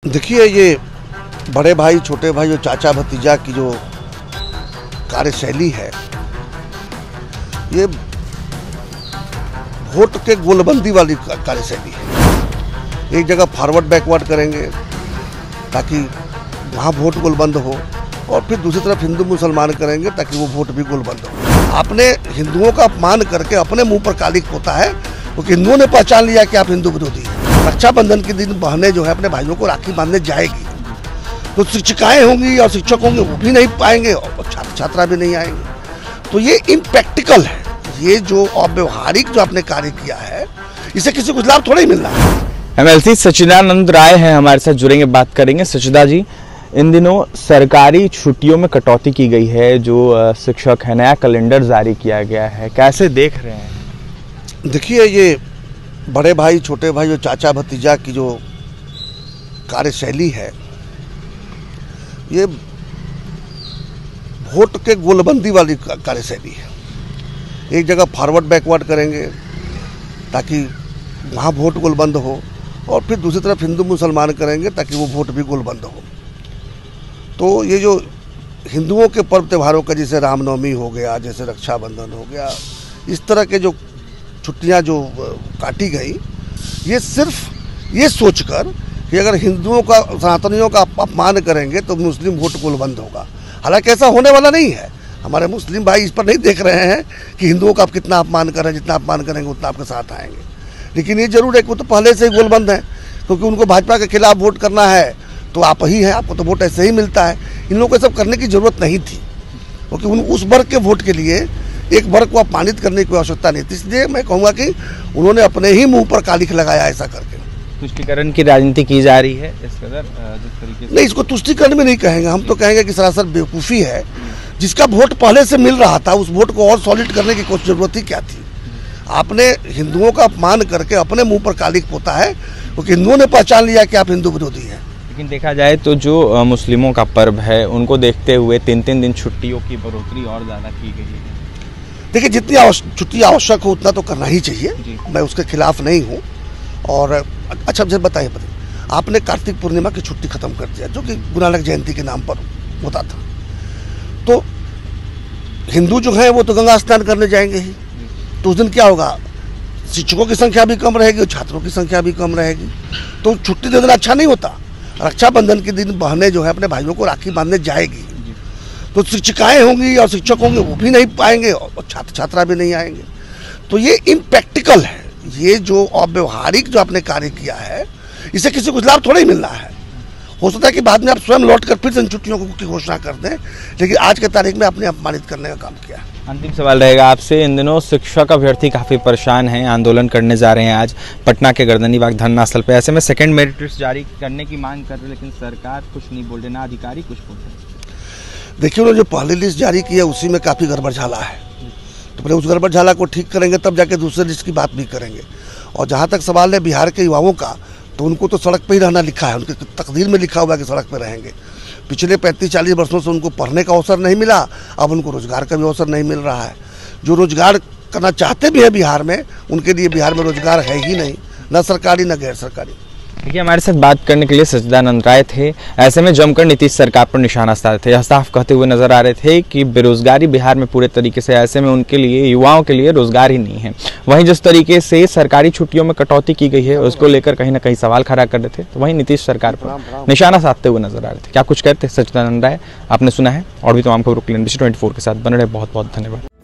देखिए, ये बड़े भाई छोटे भाई और चाचा भतीजा की जो कार्यशैली है, ये वोट के गोलबंदी वाली कार्यशैली है। एक जगह फॉरवर्ड बैकवर्ड करेंगे ताकि वहाँ वोट गोलबंद हो, और फिर दूसरी तरफ हिंदू मुसलमान करेंगे ताकि वो वोट भी गोलबंद हो। आपने हिंदुओं का अपमान करके अपने मुंह पर कालिक पोता है, क्योंकि हिंदुओं ने पहचान लिया कि आप हिंदू विरोधी हैं। रक्षाबंधन के दिन बहनें जो है अपने भाइयों को राखी बांधने जाएगी, तो शिक्षिकाएं होंगी और शिक्षक होंगे, वो भी नहीं पाएंगे, और छात्र छात्रा भी नहीं आएंगे। तो ये इम्प्रैक्टिकल है। ये जो अव्यवहारिक जो आपने कार्य किया है, इससे किसी को लाभ थोड़ा ही मिल रहा है। MLC सच्चिदानंद राय हैं हमारे साथ, जुड़ेंगे, बात करेंगे। सच्चिदा जी, इन दिनों सरकारी छुट्टियों में कटौती की गई है, जो शिक्षक है, नया कैलेंडर जारी किया गया है, कैसे देख रहे हैं? देखिए, ये बड़े भाई छोटे भाई और चाचा भतीजा की जो कार्यशैली है, ये वोट के गोलबंदी वाली कार्यशैली है। एक जगह फॉरवर्ड बैकवर्ड करेंगे ताकि वहाँ वोट गोलबंद हो, और फिर दूसरी तरफ हिंदू मुसलमान करेंगे ताकि वो वोट भी गोलबंद हो। तो ये जो हिंदुओं के पर्व त्योहारों का, जैसे रामनवमी हो गया, जैसे रक्षाबंधन हो गया, इस तरह के जो छुट्टियां जो काटी गई, ये सिर्फ ये सोचकर कि अगर हिंदुओं का, सनातनियों का अपमान करेंगे तो मुस्लिम वोट गोलबंद होगा। हालांकि ऐसा होने वाला नहीं है। हमारे मुस्लिम भाई इस पर नहीं देख रहे हैं कि हिंदुओं का आप कितना अपमान कर रहे हैं। जितना अपमान करेंगे उतना आपके साथ आएंगे। लेकिन ये जरूर है कि वो तो पहले से ही गोलबंद है, क्योंकि उनको भाजपा के खिलाफ वोट करना है तो आप ही हैं, आपको तो वोट ऐसे ही मिलता है। इन लोगों को सब करने की जरूरत नहीं थी, क्योंकि उस वर्ग के वोट के लिए एक वर्ग को अपमानित करने की आवश्यकता नहीं थी। इसलिए मैं कहूँगा कि उन्होंने अपने ही मुंह पर कालिख लगाया ऐसा करके। तुष्टीकरण की राजनीति की जा रही है इस कदर, जिस तरीके से नहीं, इसको तुष्टीकरण में नहीं कहेंगे, हम तो कहेंगे कि सरासर बेवकूफ़ी है। जिसका वोट पहले से मिल रहा था, उस वोट को और सॉलिड करने की कोई जरूरत ही क्या थी? आपने हिंदुओं का अपमान करके अपने मुंह पर कालिख पोता है, क्योंकि हिंदुओं ने पहचान लिया कि आप हिंदू विरोधी हैं। लेकिन देखा जाए तो जो मुस्लिमों का पर्व है, उनको देखते हुए 3-3 दिन छुट्टियों की बढ़ोतरी और ज़्यादा की गई है। देखिए, जितनी छुट्टी आवश्यक हो उतना तो करना ही चाहिए, मैं उसके खिलाफ नहीं हूँ। और अच्छा, मुझे बताइए, आपने कार्तिक पूर्णिमा की छुट्टी खत्म कर दिया, जो कि गुरु नानक जयंती के नाम पर होता था। तो हिंदू जो है वो तो गंगा स्नान करने जाएंगे ही, तो उस दिन क्या होगा? शिक्षकों की संख्या भी कम रहेगी और छात्रों की संख्या भी कम रहेगी। तो छुट्टी दे देना अच्छा नहीं होता। रक्षाबंधन के दिन बहनें जो है अपने भाइयों को राखी बांधने जाएगी, तो शिक्षिकाएं होंगी और शिक्षक होंगे, वो भी नहीं पाएंगे, और छात्र छात्रा भी नहीं आएंगे। तो ये इम्प्रैक्टिकल है। ये जो अव्यवहारिक जो आपने कार्य किया है, इससे किसी को लाभ थोड़ा ही मिल रहा है। हो सकता है कि बाद में आप स्वयं लौट कर फिर से इन छुट्टियों की घोषणा कर दें, लेकिन आज के तारीख में आपने अपमानित करने का काम किया। अंतिम सवाल रहेगा आपसे। इन दिनों शिक्षक अभ्यर्थी काफ़ी परेशान हैं, आंदोलन करने जा रहे हैं आज पटना के गर्दनीबाग धरना स्थल पे। ऐसे में सेकंड मेरिट लिस्ट जारी करने की मांग कर रहे, लेकिन सरकार कुछ नहीं बोल रही, ना अधिकारी कुछ बोल रहे। देखिए, उन्होंने जो पहली लिस्ट जारी की है उसी में काफ़ी गड़बड़ झाला है। तो पहले उस गड़बड़ झाला को ठीक करेंगे, तब जाके दूसरे लिस्ट की बात भी करेंगे। और जहाँ तक सवाल है बिहार के युवाओं का, तो उनको तो सड़क पर ही रहना लिखा है, उनके तकदीर में लिखा हुआ है कि सड़क पर रहेंगे। पिछले 35-40 वर्षों से उनको पढ़ने का अवसर नहीं मिला, अब उनको रोजगार का भी अवसर नहीं मिल रहा है। जो रोजगार करना चाहते भी हैं बिहार में, उनके लिए बिहार में रोजगार है ही नहीं, न सरकारी न गैर सरकारी। देखिए, हमारे साथ बात करने के लिए सच्चिदानंद राय थे। ऐसे में जमकर नीतीश सरकार पर निशाना साधे थे, यह साफ कहते हुए नजर आ रहे थे कि बेरोजगारी बिहार में पूरे तरीके से, ऐसे में उनके लिए, युवाओं के लिए रोजगार ही नहीं है। वहीं जिस तरीके से सरकारी छुट्टियों में कटौती की गई है, उसको लेकर कहीं ना कहीं सवाल खड़ा कर रहे थे, तो वहीं नीतीश सरकार पर निशाना साधते हुए नजर आ रहे थे। क्या कुछ कहते सच्चिदानंद राय, आपने सुना है। और भी तमाम खबरों के लिए NBC 24 के साथ बने रहे। बहुत बहुत धन्यवाद।